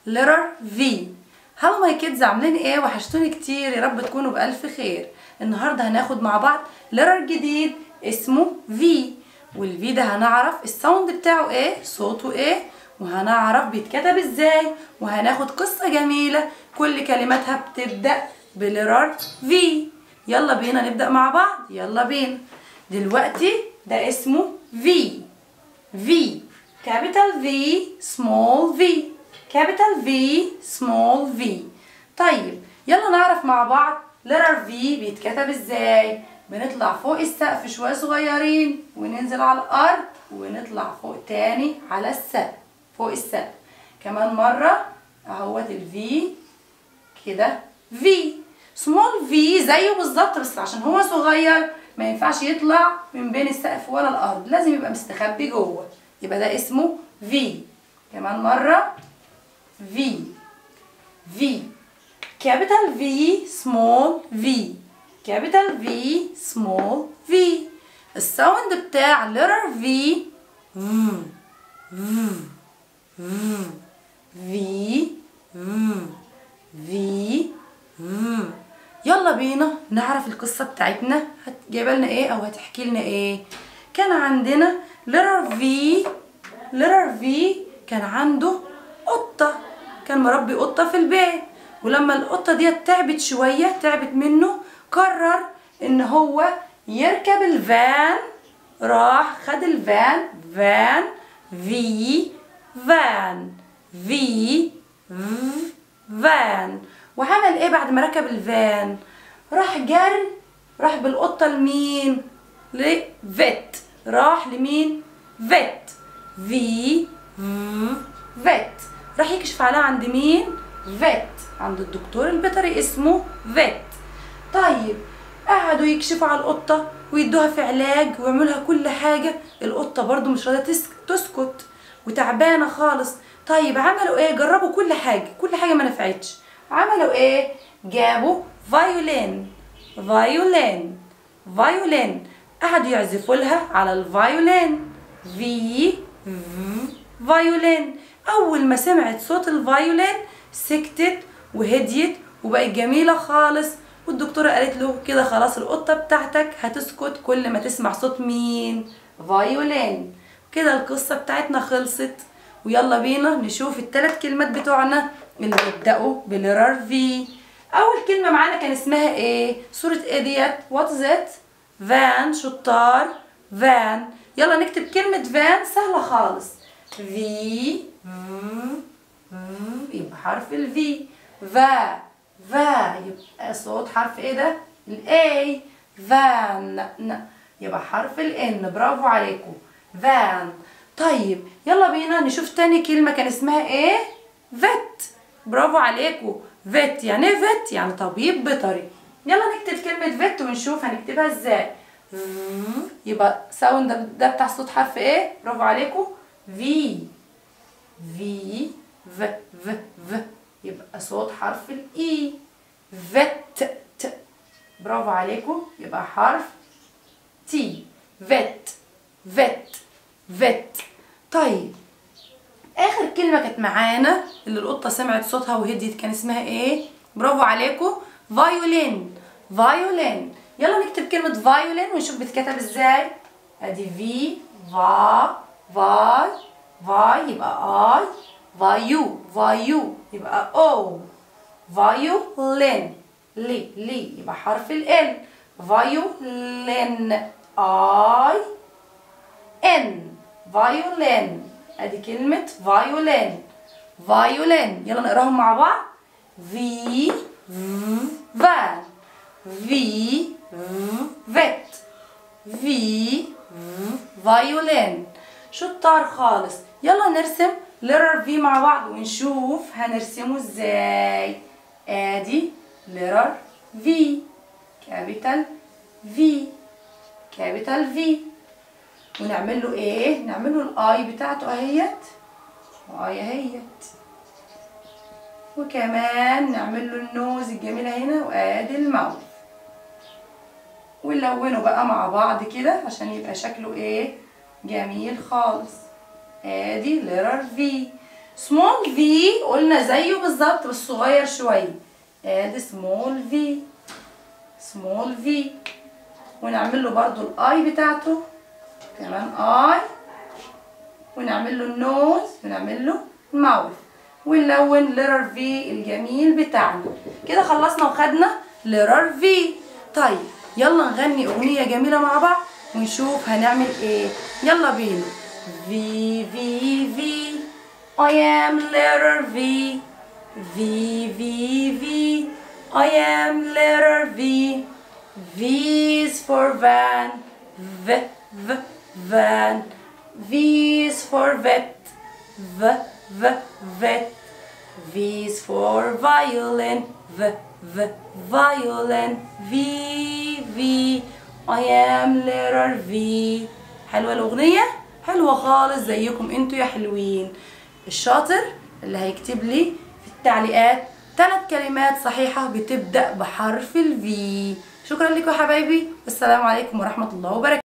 letter V. هلو ماي كيدز، عاملين ايه؟ وحشتوني كتير، يا رب تكونوا بألف خير. النهارده هناخد مع بعض letter جديد اسمه V، والفي ده هنعرف الساوند بتاعه ايه، صوته ايه، وهنعرف بيتكتب ازاي، وهناخد قصة جميلة كل كلماتها بتبدأ بليتر V. يلا بينا نبدأ مع بعض، يلا بينا. دلوقتي ده اسمه V. V capital V small v، capital V small v. طيب يلا نعرف مع بعض letter V بيتكتب ازاي. بنطلع فوق السقف شوية صغيرين وننزل على الأرض ونطلع فوق تاني على السقف، فوق السقف كمان مرة اهوت الفي كده. V small v زيه بالظبط، بس عشان هو صغير ما ينفعش يطلع من بين السقف ولا الأرض، لازم يبقى مستخبي جوه، يبقى ده اسمه V. كمان مرة V. V capital V small v، capital V small v. الساوند بتاع letter V V. يلا بينا نعرف القصة بتاعتنا جايبه لنا ايه او هتحكي لنا ايه. كان عندنا letter V كان عنده قطة، كان مربي قطة في البيت، ولما القطة دي تعبت شوية، تعبت منه، قرر ان هو يركب الفان. راح خد الفان، فان في فان في فان. وعمل ايه بعد ما ركب الفان؟ راح جري، راح بالقطة لمين؟ لفيت. راح لمين؟ فيت. في فيت. راح يكشف عليها عند مين؟ فيت، عند الدكتور البيطري اسمه فيت. طيب قعدوا يكشفوا على القطة ويدوها في علاج ويعملوا لها كل حاجة، القطة برضو مش راضية تسكت وتعبانة خالص. طيب عملوا ايه؟ جربوا كل حاجة، كل حاجة ما نفعتش. عملوا ايه؟ جابوا فايولين، فايولين، فايولين، قعدوا يعزفوا لها على الفايولين. في فايولين. اول ما سمعت صوت الفايولين سكتت وهديت وبقت جميلة خالص، والدكتورة قالت له كده خلاص القطة بتاعتك هتسكت كل ما تسمع صوت مين؟ فايولين. كده القصة بتاعتنا خلصت، ويلا بينا نشوف الثلاث كلمات بتوعنا اللي بيبدأوا بليتر في. أول كلمة معانا كان اسمها ايه؟ صورة ايه ديت؟ وات از ات؟ فان. شطار، فان. يلا نكتب كلمة فان، سهلة خالص. في يبقى حرف الفي. فا يبقى صوت حرف ايه ده؟ الاي. فان يبقى حرف الان. برافو عليكم، فان. طيب يلا بينا نشوف تاني كلمة كان اسمها ايه؟ فيت. برافو عليكم، فيت. يعني ايه فيت؟ يعني طبيب بيطري. يلا نكتب كلمة فيت ونشوف هنكتبها ازاي. يبقى ساوند ده بتاع صوت حرف ايه؟ برافو عليكم، في. في يبقى صوت حرف الاي. فيت. برافو عليكم، يبقى حرف تي. فيت فيت. طيب اخر كلمة كانت معانا اللي القطة سمعت صوتها وهديت كان اسمها ايه؟ برافو عليكم، فايولين. فايولين. يلا نكتب كلمة فايولين ونشوف بتتكتب ازاي. ادي في فاي يبقى اي. فايو يبقى او. فايولين. لي يبقى حرف ال. فايولين. اي ان. فايولين. ادي كلمة فايولين. فايولين. يلا نقراهم مع بعض. في فان. في فيت. في فايولين. شطار خالص. يلا نرسم letter V مع بعض ونشوف هنرسمه ازاي. ادي letter V، capital V، capital V. ونعمل له ايه؟ نعمل له الاي بتاعته اهيت، واي اهيت، وكمان نعمل له النوز الجميله هنا، وادي الماوث. ونلونه بقى مع بعض كده عشان يبقى شكله ايه؟ جميل خالص. ادي letter V. سمول في قلنا زيه بالظبط بس صغير شويه. ادي سمول في، سمول في. ونعمل له برضو الاي بتاعته كمان اي، ونعمل له النوز، ونعمل له الماوث، ونلون ليتر في الجميل بتاعنا. كده خلصنا وخدنا ليتر في. طيب يلا نغني اغنيه جميله مع بعض ونشوف هنعمل ايه. يلا بينا. في في في I am letter V. V V V I am letter V. V is for van. V V van. V is for vet. V V vet. V is for violin. V V violin. V V I am letter V. حلوة الأغنية؟ حلوة خالص زيكم انتوا يا حلوين. الشاطر اللي هيكتب لي في التعليقات 3 كلمات صحيحة بتبدأ بحرف الفي. شكرا لكم يا حبايبي، والسلام عليكم ورحمة الله وبركاته.